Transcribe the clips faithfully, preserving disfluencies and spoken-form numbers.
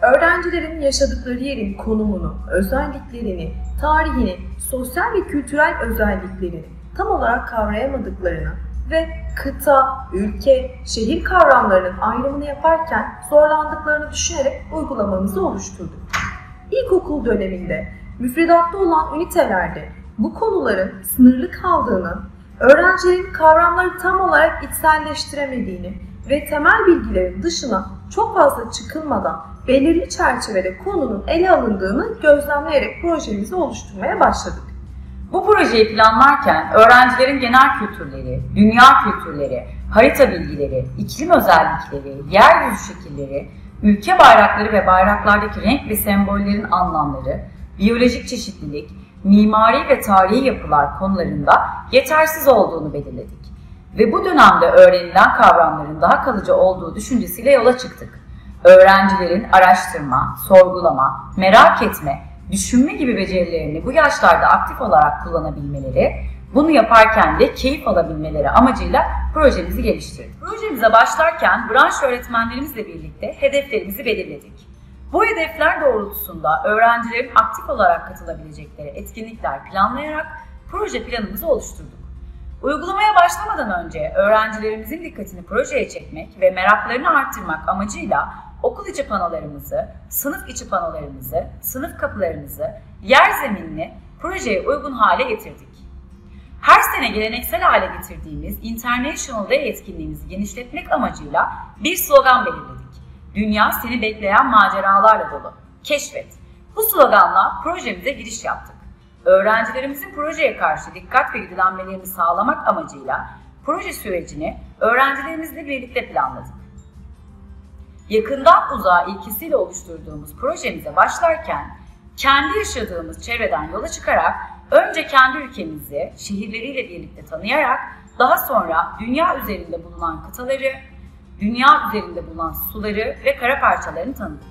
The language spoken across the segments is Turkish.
Öğrencilerin yaşadıkları yerin konumunu, özelliklerini, tarihini, sosyal ve kültürel özelliklerini tam olarak kavrayamadıklarını ve kıta, ülke, şehir kavramlarının ayrımını yaparken zorlandıklarını düşünerek uygulamamızı oluşturduk. İlkokul döneminde müfredatta olan ünitelerde bu konuların sınırlı kaldığını, öğrencilerin kavramları tam olarak içselleştiremediğini ve temel bilgilerin dışına çok fazla çıkılmadan belirli çerçevede konunun ele alındığını gözlemleyerek projemizi oluşturmaya başladık. Bu projeyi planlarken öğrencilerin genel kültürleri, dünya kültürleri, harita bilgileri, iklim özellikleri, yeryüzü şekilleri, ülke bayrakları ve bayraklardaki renk ve sembollerin anlamları, biyolojik çeşitlilik, mimari ve tarihi yapılar konularında yetersiz olduğunu belirledik. Ve bu dönemde öğrenilen kavramların daha kalıcı olduğu düşüncesiyle yola çıktık. Öğrencilerin araştırma, sorgulama, merak etme, düşünme gibi becerilerini bu yaşlarda aktif olarak kullanabilmeleri, bunu yaparken de keyif alabilmeleri amacıyla projemizi geliştirdik. Projemize başlarken branş öğretmenlerimizle birlikte hedeflerimizi belirledik. Bu hedefler doğrultusunda öğrencilerin aktif olarak katılabilecekleri etkinlikler planlayarak proje planımızı oluşturduk. Uygulamaya başlamadan önce öğrencilerimizin dikkatini projeye çekmek ve meraklarını artırmak amacıyla okul içi panolarımızı, sınıf içi panolarımızı, sınıf kapılarımızı, yer zeminini projeye uygun hale getirdik. Her sene geleneksel hale getirdiğimiz International Day etkinliğimizi genişletmek amacıyla bir slogan belirledik. Dünya seni bekleyen maceralarla dolu. Keşfet. Bu sloganla projemize giriş yaptık. Öğrencilerimizin projeye karşı dikkat ve ilgilenmelerini sağlamak amacıyla proje sürecini öğrencilerimizle birlikte planladık. Yakından uzağa ilkesiyle oluşturduğumuz projemize başlarken kendi yaşadığımız çevreden yola çıkarak önce kendi ülkemizi şehirleriyle birlikte tanıyarak daha sonra dünya üzerinde bulunan kıtaları, dünya üzerinde bulunan suları ve kara parçalarını tanıdık.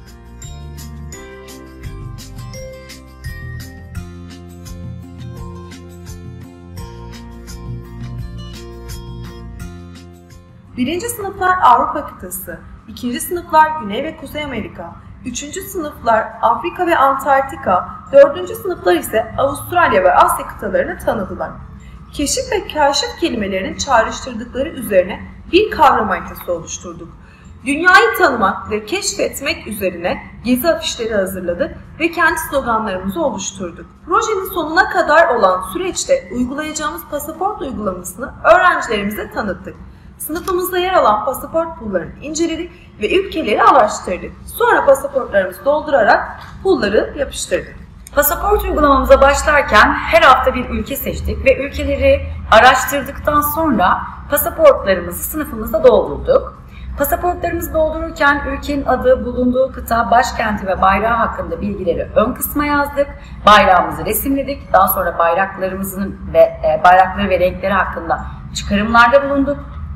Birinci sınıflar Avrupa kıtası, ikinci sınıflar Güney ve Kuzey Amerika, üçüncü sınıflar Afrika ve Antarktika, dördüncü sınıflar ise Avustralya ve Asya kıtalarını tanıdılar. Keşif ve kaşif kelimelerinin çağrıştırdıkları üzerine bir kavram haritası oluşturduk. Dünyayı tanımak ve keşfetmek üzerine gezi afişleri hazırladık ve kendi sloganlarımızı oluşturduk. Projenin sonuna kadar olan süreçte uygulayacağımız pasaport uygulamasını öğrencilerimize tanıttık. Sınıfımızda yer alan pasaport pullarını inceledik ve ülkeleri araştırdık. Sonra pasaportlarımızı doldurarak pulları yapıştırdık. Pasaport uygulamamıza başlarken her hafta bir ülke seçtik ve ülkeleri araştırdıktan sonra pasaportlarımızı sınıfımızda doldurduk. Pasaportlarımızı doldururken ülkenin adı, bulunduğu kıta, başkenti ve bayrağı hakkında bilgileri ön kısma yazdık. Bayrağımızı resimledik. Daha sonra bayraklarımızın ve e, bayrakları ve renkleri hakkında çıkarımlarda bulunduk.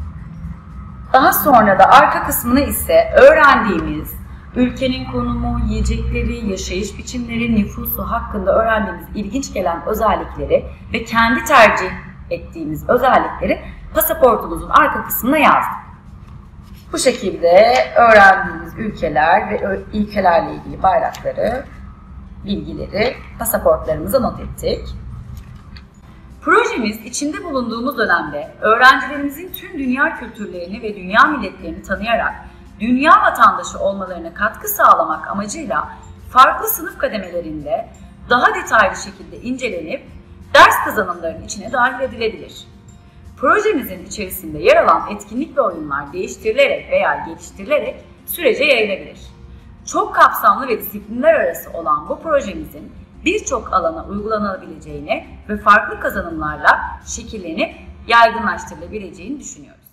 Daha sonra da arka kısmına ise öğrendiğimiz ülkenin konumu, yiyecekleri, yaşayış biçimleri, nüfusu hakkında öğrendiğimiz ilginç gelen özellikleri ve kendi tercih ettiğimiz özellikleri pasaportumuzun arka kısmına yazdık. Bu şekilde öğrendiğimiz ülkeler ve ülkelerle ilgili bayrakları, bilgileri pasaportlarımıza not ettik. Projemiz içinde bulunduğumuz dönemde öğrencilerimizin tüm dünya kültürlerini ve dünya milletlerini tanıyarak dünya vatandaşı olmalarına katkı sağlamak amacıyla farklı sınıf kademelerinde daha detaylı şekilde incelenip ders kazanımlarının içine dahil edilebilir. Projemizin içerisinde yer alan etkinlik ve oyunlar değiştirilerek veya geliştirilerek sürece yayılabilir. Çok kapsamlı ve disiplinler arası olan bu projemizin birçok alana uygulanabileceğini ve farklı kazanımlarla şekillenip yaygınlaştırılabileceğini düşünüyoruz.